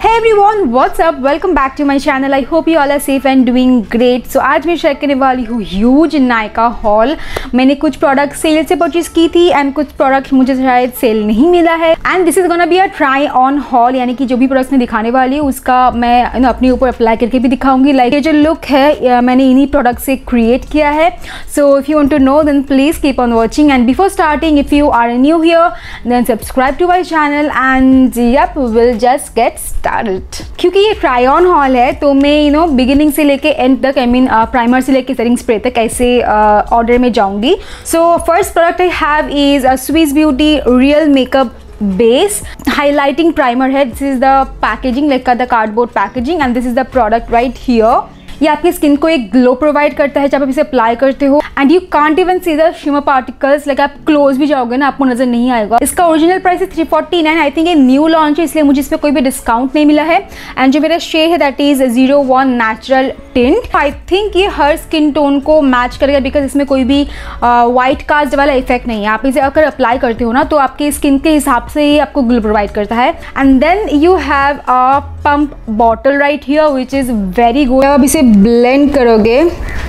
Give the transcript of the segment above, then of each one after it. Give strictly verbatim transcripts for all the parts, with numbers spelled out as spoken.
Hey everyone, what's up? Welcome back to my channel. I hope you all are safe and doing great. So आज मैं share करने वाली हूँ huge Nykaa hall. मैंने कुछ product cell से परचेज की थी एंड कुछ प्रोडक्ट मुझे शायद सेल नहीं मिला है. And this is gonna be a try on haul, यानी कि जो भी प्रोडक्ट्स मैं दिखाने वाली हूँ उसका मैं you know, अपने ऊपर अप्लाई करके भी दिखाऊंगी. लाइक ये जो लुक है मैंने इन्हीं प्रोडक्ट से क्रिएट किया है. So if you want to know then please keep on watching. And before starting, if you are new here then subscribe to my channel and yup will just get started. क्योंकि ये try on hall है तो मैं you know beginning से लेके and तक, I mean primer से लेके सेटिंग स्प्रे तक ऐसे ऑर्डर uh, में जाऊंगी. So first product I have is a Swiss Beauty real makeup base highlighting primer है. This is the packaging, like the cardboard packaging, and this is the product right here. ये आपकी skin को एक glow provide करता है जब आप इसे अप्लाई करते हो and you can't even see the shimmer particles. Like आप क्लोज भी जाओगे ना आपको नजर नहीं आएगा. इसका ओरिजिनल प्राइस है three forty nine. I think ये न्यू लॉन्च है इसलिए मुझे इसमें कोई भी डिस्काउंट नहीं मिला है. एंड जो मेरा शेड है that is zero one natural tint. I think ये हर स्किन टोन को मैच करेगा बिकॉज इसमें कोई भी वाइट uh, कास्ट वाला इफेक्ट नहीं है. आप इसे अगर अप्लाई करते हो ना तो आपकी स्किन के हिसाब से ही आपको ग्लो प्रोवाइड करता है. And then you have a pump bottle right here which is very good. अब इसे ब्लेंड करोगे,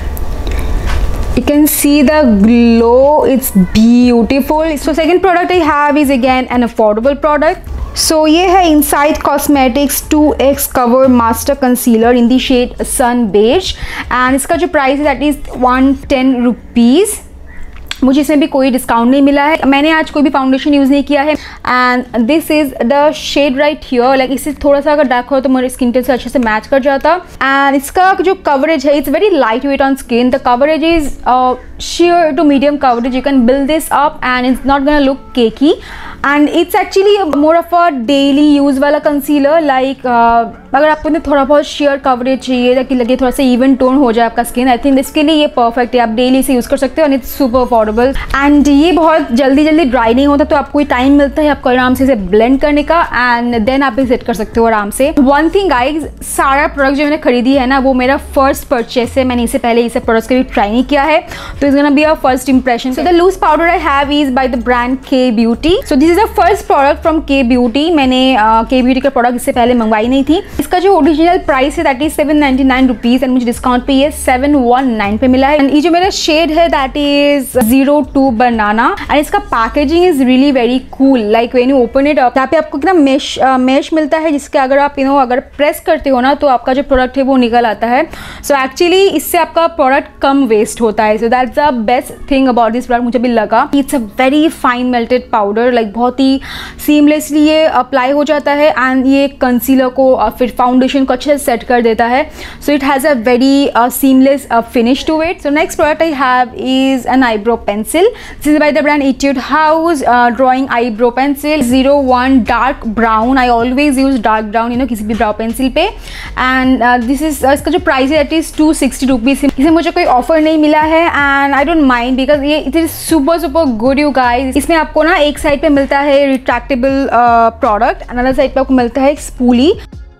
you can see the glow, it's beautiful. So second product I have is again an affordable product. So ये है Insight Cosmetics two X Cover Master Concealer in the shade Sun Beige and इसका जो price है that is one ten rupees. मुझे इसमें भी कोई discount नहीं मिला है. मैंने आज कोई भी फाउंडेशन यूज़ नहीं किया है. And this is the shade right here. Like इससे थोड़ा सा अगर डार्क हो तो मेरे स्किन टोन से अच्छे से मैच कर जाता. एंड इसका जो कवरेज है it's very light weight on skin. The coverage is sheer to medium coverage. You can build this up and it's not gonna look cakey and it's actually more of a daily use वाला concealer. like uh, अगर आपको ना थोड़ा बहुत sheer coverage चाहिए ताकि लगे थोड़ा सा even tone हो जाए आपका skin, I think इसके लिए ये perfect है. आप daily इसे use कर सकते हो and it's super affordable and ये बहुत जल्दी जल्दी dry नहीं होता तो आपको टाइम मिलता है आपको आराम से इसे blend करने का and then आप इसे set कर सकते हो आराम से. one thing guys, सारा प्रोडक्ट जो मैंने खरीदी है ना वो मेरा फर्स्ट परचेस है. मैंने इससे पहले इसे प्रोडक्ट्स कभी ट्राई नहीं किया है तो it's gonna be a first impression. So the loose powder I have is by the brand K Beauty. So this is the first product from K Beauty. मैंने uh, K Beauty का product इससे पहले मंगवाई नहीं थी. इसका जो original price है that is seven ninety nine rupees and मुझे डिस्काउंट पे ये सेवन वन नाइन पे मिला है. एंड ये जो मेरा शेड है that is zero two banana and इसका packaging is really very cool. Like when you open it up यहाँ पे आपको कितना मेश मेश मिलता है जिसके अगर आप यू नो अगर प्रेस करते हो ना तो आपका जो प्रोडक्ट है वो निकल आता है. सो so एक्चुअली इससे आपका प्रोडक्ट कम वेस्ट होता है. So that's the best thing about this product. मुझे भी लगा it's a very fine melted powder. Like बहुत ही सीमलेसली ये अप्लाई हो जाता है एंड ये कंसीलर को uh, फिर फाउंडेशन को अच्छे से सेट कर देता है. So it has a very seamless finish to it. So next product I have is an eyebrow pencil. This is by the brand Etude House drawing eyebrow pencil zero one dark brown. I always use dark brown you know किसी भी brow pencil पे. And this is इसका जो price है that is two sixty rupees. इसे मुझे कोई offer नहीं मिला है and I don't mind because ये it is super super good you guys. इसमें आपको ना एक साइड पे मिलता है रिट्रैक्टेबल प्रोडक्ट, अनदर साइड पे आपको मिलता है एक spoolie.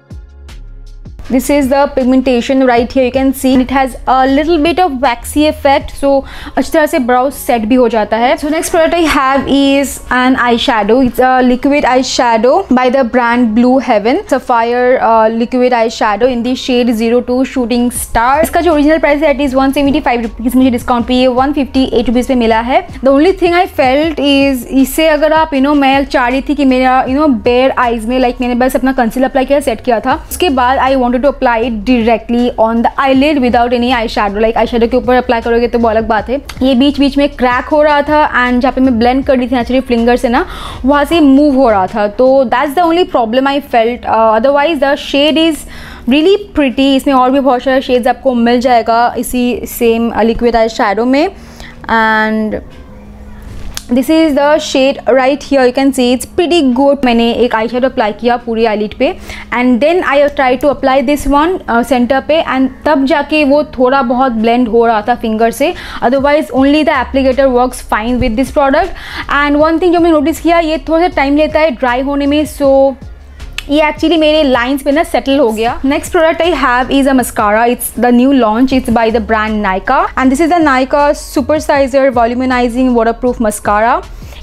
This is the pigmentation right here. You can see it has a little bit of waxy effect, so अच्छी तरह से brow set भी हो जाता है. So next product I have is an eyeshadow. It's a liquid eyeshadow by the brand Blue Heaven Sapphire uh, liquid eyeshadow in the shade zero two Shooting Star. इसका जो original price है it is one seventy five rupees. मुझे discount पे ये one fifty eight rupees पे मिला है. The only thing I felt is इसे अगर आप यू नो मैं चाह रही थी कि मेरा यू नो bare eyes में लाइक मैंने बस अपना कंसीलर अप्लाई किया सेट किया था. उसके बाद I wanted to apply it directly on the eyelid without any eyeshadow. like eyeshadow के ऊपर अप्लाई करोगे तो वो अलग बात है. ये बीच बीच में क्रैक हो रहा था एंड जहाँ पे मैं ब्लेंड कर रही थी नेचुरली फिंगर से ना वहाँ से मूव हो रहा था. तो that's the only problem I felt. Otherwise the shade is really pretty. इसमें और भी बहुत सारे शेड्स आपको मिल जाएगा इसी सेम लिक्विड आई शैडो में. And this is the shade right here. You can see it's pretty good. मैंने एक आई शेडो अप्लाई किया पूरी आईलिड पे and then I try to apply this one center पे एंड तब जाके वो थोड़ा बहुत ब्लेंड हो रहा था फिंगर से. Otherwise only the applicator works fine with this product. And one thing जो मैंने नोटिस किया ये थोड़ा सा टाइम लेता है ड्राई होने में. सो ये एक्चुअली मेरे लाइंस पे ना सेटल हो गया. Next product I have is a mascara. It's the new launch. It's by the brand Nykaa and this is the Nykaa super sizer volumising waterproof mascara.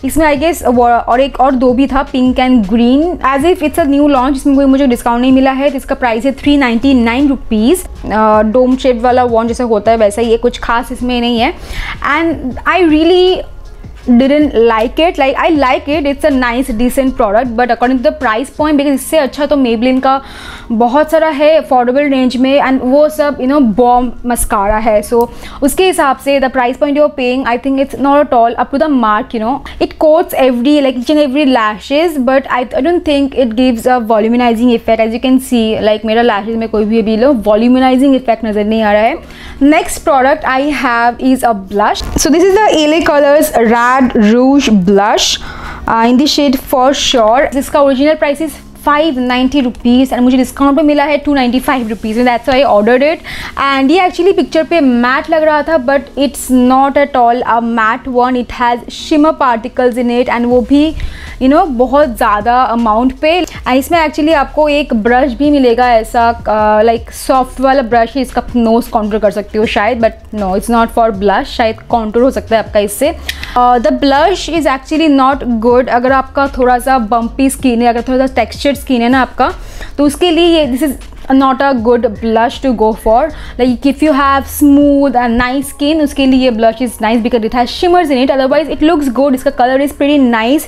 इसमें आई गेस और एक और दो भी था, pink and green, as if it's a new launch. इसमें कोई मुझे डिस्काउंट नहीं मिला है। इसका प्राइस है three ninety nine rupees. Dome shape वाला वॉन्ड जैसा होता है वैसा ही है, कुछ खास इसमें नहीं है। And I really didn't like it, like I like it, it's a nice decent product, but according to the price point, because इससे अच्छा तो Maybelline का बहुत सारा है अफोर्डेबल रेंज में, एंड वो सब यू नो बॉम मस्कारा है, सो so, उसके हिसाब से the price point you are paying, I think it's not at all up to the mark, you know it coats every like each and every lashes, but I I don't think it gives a volumising effect. As you can see like मेरा lashes में कोई भी अभी लो वॉल्यूमिनाइजिंग effect नज़र नहीं आ रहा है। Next product I have is a blush, so this is the Elle Colours red rouge blush in the shade for sure. इसका original price is five ninety rupees and मुझे डिस्काउंट पे मिला है two ninety five rupees, that's why I ordered it. And ये actually picture पे matte लग रहा था, but it's not at all a matte one, it has shimmer particles in it, and वो भी यू नो बहुत ज़्यादा अमाउंट पे। एंड इसमें एक्चुअली आपको एक ब्रश भी मिलेगा ऐसा लाइक सॉफ्ट वाला ब्रश है, इसका नोज कॉन्टूर कर सकते हो शायद, but no it's not for blush, शायद कॉन्टूर हो सकता है आपका इससे। The blush is actually not good अगर आपका थोड़ा सा बम्पी स्किन है, अगर थोड़ा सा टेक्सचर्ड स्किन है ना आपका, तो उसके लिए ये this is not a good blush to go for. Like if you have smooth and nice skin, उसके लिए ये blush is nice because it has shimmers in it, otherwise it looks good, इसका color is pretty nice.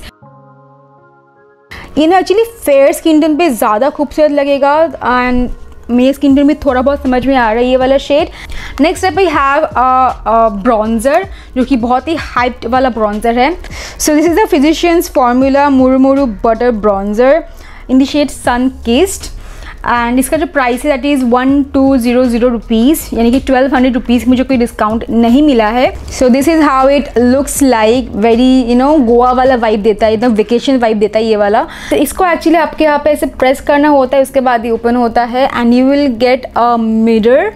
ये ना actually fair skin tone पे ज़्यादा खूबसूरत लगेगा, एंड मेरे स्किन टोन भी थोड़ा बहुत समझ में आ रहा है ये वाला shade. Next up I have a bronzer, जो कि बहुत ही हाइप्ड वाला ब्रॉन्जर है। So this is the Physicians Formula murumuru butter bronzer in the shade sun kissed, and इसका जो प्राइस है that is one two zero zero rupees, यानी कि ट्वेल्व हंड्रेड रुपीज़। मुझे कोई डिस्काउंट नहीं मिला है। So this is how it looks like, very you know Goa वाला वाइब देता है, एकदम वेकेशन वाइब देता है ये वाला। तो इसको एक्चुअली आपके यहाँ पे ऐसे प्रेस करना होता है, उसके बाद ये ओपन होता है, and you will get a mirror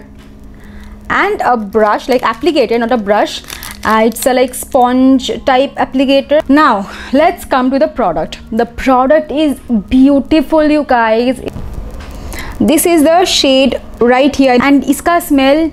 and a brush, like applicator, not a brush. Uh, it's a like sponge type applicator. Now let's come to the product. The product is beautiful, you guys. This is the shade right here, and इसका smell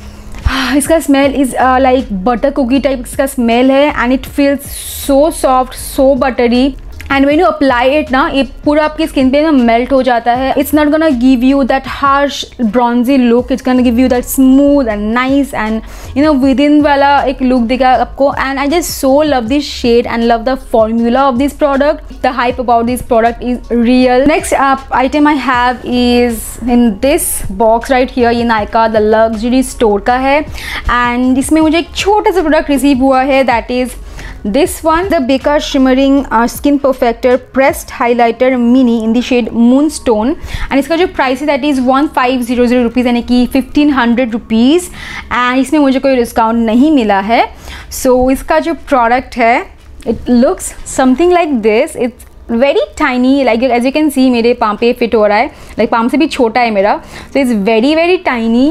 इसका smell is like butter cookie type इसका smell है, and it feels so soft, so buttery, and when you apply it ना ये पूरा आपकी skin पे ना मेल्ट हो जाता है। It's not gonna give you that harsh bronzy look, it's gonna give you that smooth and nice and you know with in वाला एक लुक देगा आपको। And I just so love this shade and love the formula of this product. The hype about this product is real. Next item I have is in this box right here, ये Nykaa the luxury store का है, and इसमें मुझे एक छोटा सा product receive हुआ है, that is this one, the Becca Shimmering uh, Skin Perfector Pressed Highlighter Mini in the shade Moonstone, and इसका जो प्राइस है that is one five zero zero rupees, यानी कि फिफ्टीन हंड्रेड रुपीज़, एंड इसमें मुझे कोई डिस्काउंट नहीं मिला है। सो so, इसका जो प्रोडक्ट है it looks something like this. It's very tiny, like as you can see मेरे पाम पे फिट हो रहा है, like पाम से भी छोटा है मेरा, so it's very very tiny,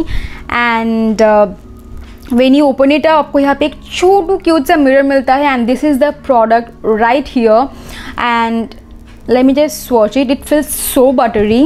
and uh, when you open it up आपको यहाँ पे एक छोटू क्यूट सा मिरर मिलता है, and this is the product right here, and let me just swatch it, it feels so buttery,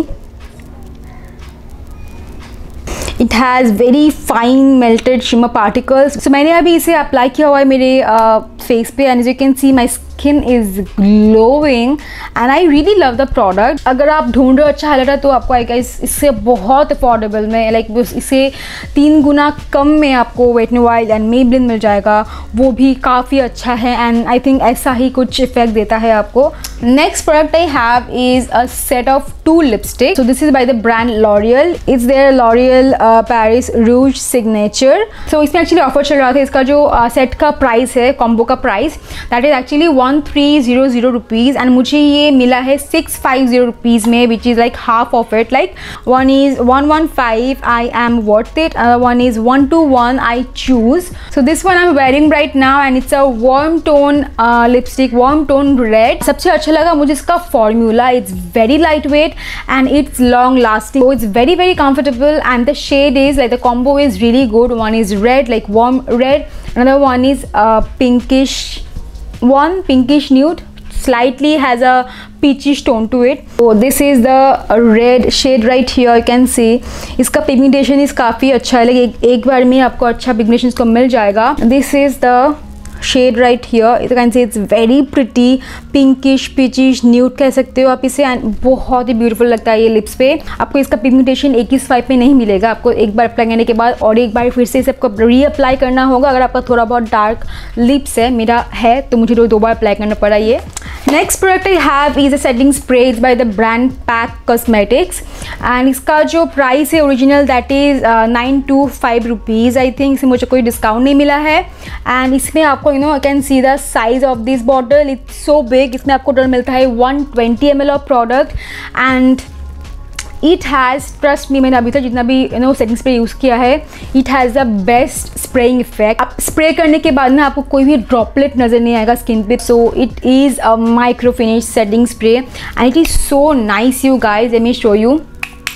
it has very fine melted shimmer particles. So मैंने अभी इसे अप्लाई किया हुआ है मेरे फेस uh, पे, and as you can see my skin is glowing, and I really love the product. अगर आप ढूंढ रहे हो अच्छा हाइलाइटर तो आपको आएगा इस इससे बहुत अफोर्डेबल में, लाइक like, इससे तीन गुना कम में आपको Wet and Wild and Maybelline मिल जाएगा, वो भी काफ़ी अच्छा है, एंड आई थिंक ऐसा ही कुछ इफेक्ट देता है आपको। Next product I have is a set of two lipstick, so this is by the brand L'Oreal, it's their L'Oreal Paris rouge signature. So इसमें एक्चुअली ऑफर चल रहा था, इसका जो सेट uh, का प्राइस है, कॉम्बो का price that is actually one three zero zero rupees, and मुझे ये मिला है सिक्स फाइव ज़ीरो रुपीज़ में, which is like half of it, like one is one one five, I am worth it, one is one two one, I choose. So this one I am wearing right now, and it's a warm tone lipstick, warm tone red. सबसे अच्छा लगा मुझे इसका formula, it's very light weight and it's long lasting, it's very very comfortable, and the shade is like the combo is really good. One is red, like warm red, another one is uh, pinkish one, pinkish nude, slightly has a peachy tone to it. So this is the red shade right here, you can see इसका pigmentation is काफ़ी अच्छा है, like एक, एक बार में आपको अच्छा pigmentation इसको मिल जाएगा। This is the shade right here, you can see it's very pretty, pinkish peachish nude कह सकते हो आप इसे, एंड बहुत ही ब्यूटीफुल लगता है ये लिप्स पे। आपको इसका पिगमेंटेशन एक ही स्वाइप में नहीं मिलेगा, आपको एक बार अप्लाई करने के बाद और एक बार फिर से इसे आपको रीअप्लाई करना होगा। अगर आपका थोड़ा बहुत डार्क लिप्स है, मेरा है, तो मुझे दो दो बार अप्लाई करना पड़ा ये। Next product I have is a setting spray by the brand PAC cosmetics, and इसका जो प्राइस है original that is nine two five rupees I think. इसमें मुझे कोई डिस्काउंट नहीं मिला है, एंड इसमें आपको you know I can see the size of this bottle, it's so big. इसमें आपको टोटल मिलता है one twenty M L of product, and it has, trust me, मैंने अभी तक जितना भी you know setting spray use किया है, it has the best spraying effect. आप स्प्रे करने के बाद ना आपको कोई भी ड्रॉपलेट नज़र नहीं आएगा स्किन पे। So it is a micro finish setting spray and it is so nice you guys, let me show you,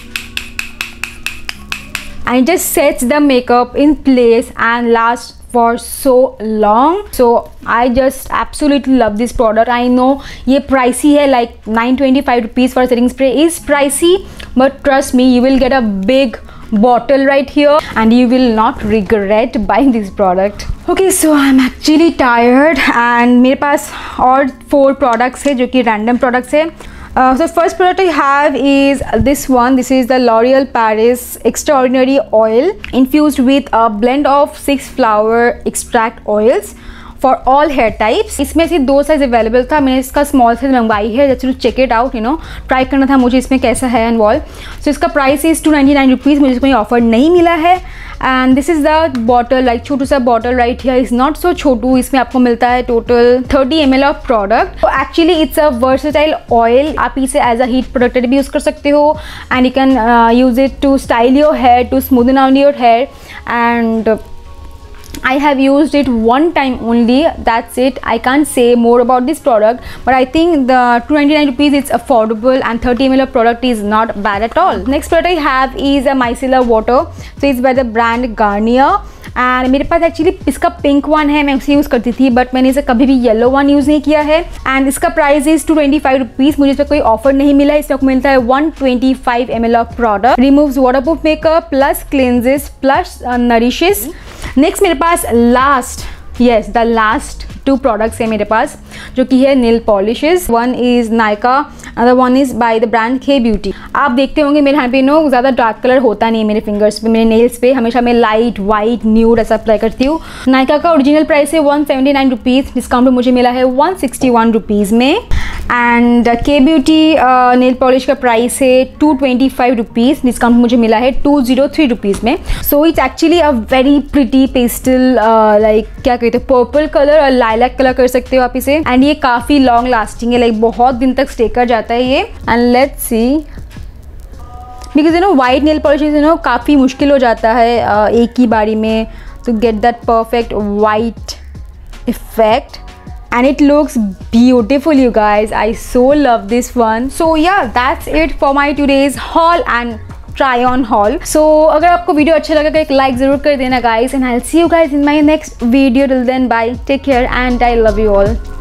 and it just sets the makeup in place and lasts for so long. So I just absolutely love this product. I know ये pricey है, like nine twenty-five rupees for setting spray is pricey, but trust me, you will get a big bottle right here and you will not regret buying this product. Okay, so I'm actually tired and मेरे पास और four products है जो कि random products है। Uh, so first product I have is this one. This is the L'Oreal Paris Extraordinary Oil infused with a blend of six flower extract oils for all hair types. इसमें से दो size available था, मैंने इसका small size मंगवाई है just to check it out, you know try करना था मुझे इसमें कैसा है एंड वॉल। सो इसका price is two ninety nine rupees, मुझे कोई ऑफर नहीं मिला है। And this is the bottle, like छोटू सा bottle right here, is not so छोटू। इसमें आपको मिलता है total thirty M L of product. तो actually it's a versatile oil, आप इसे एज अ हीट प्रोटेक्टर भी यूज़ कर सकते हो, and you can use it to style your hair, to smoothen out your hair, and I have used it one time only, that's it. I can't say more about this product, but I think the two ninety-nine rupees it's affordable and thirty ml of product is not bad at all. Next product I have is a micellar water, so it's by the brand Garnier, and मेरे पास actually इसका pink one है, मैं उसे use करती थी, but मैंने इसे कभी भी येलो वन यूज़ नहीं किया है। एंड इसका price is two twenty five rupees, मुझे इस पर कोई ऑफर नहीं मिला है। इसमें आपको मिलता है one twenty five M L of product, removes waterproof makeup plus cleanses plus nourishes. Next मेरे पास last, yes the last two products है मेरे पास, जो कि है nail polishes. One is Nykaa, other one is by the brand K beauty. आप देखते होंगे मेरे यहाँ पे नो ज़्यादा डार्क कलर होता नहीं है मेरे फिंगर्स पे, मेरे नेल्स पे हमेशा मैं लाइट वाइट न्यूड ऐसा अप्लाई करती हूँ। नायका का ओरिजिनल प्राइस है one seventy nine rupees, discount मुझे मिला है वन सिक्सटी वन रुपीज़ में। And K beauty nail polish का प्राइस है two twenty five rupees, discount मुझे मिला है टू जीरो थ्री रुपीज़ में। So it's actually a very pretty pastel like क्या कहते हैं पर्पल कलर और लाइलैक कलर कर सकते हो आप इसे, एंड ये काफ़ी लॉन्ग लास्टिंग है, लाइक बहुत दिन तक स्टे कर जाता है ये। And let's see, because you know white nail polish you know काफ़ी मुश्किल हो जाता है uh, एक ही बारी में to get that perfect white effect, and it looks beautiful you guys. I so love this one. So yeah, that's it for my today's haul and try on haul. So अगर आपको video अच्छा लगा तो एक like ज़रूर कर देना guys, and I'll see you guys in my next video. Till then, bye, take care and I love you all.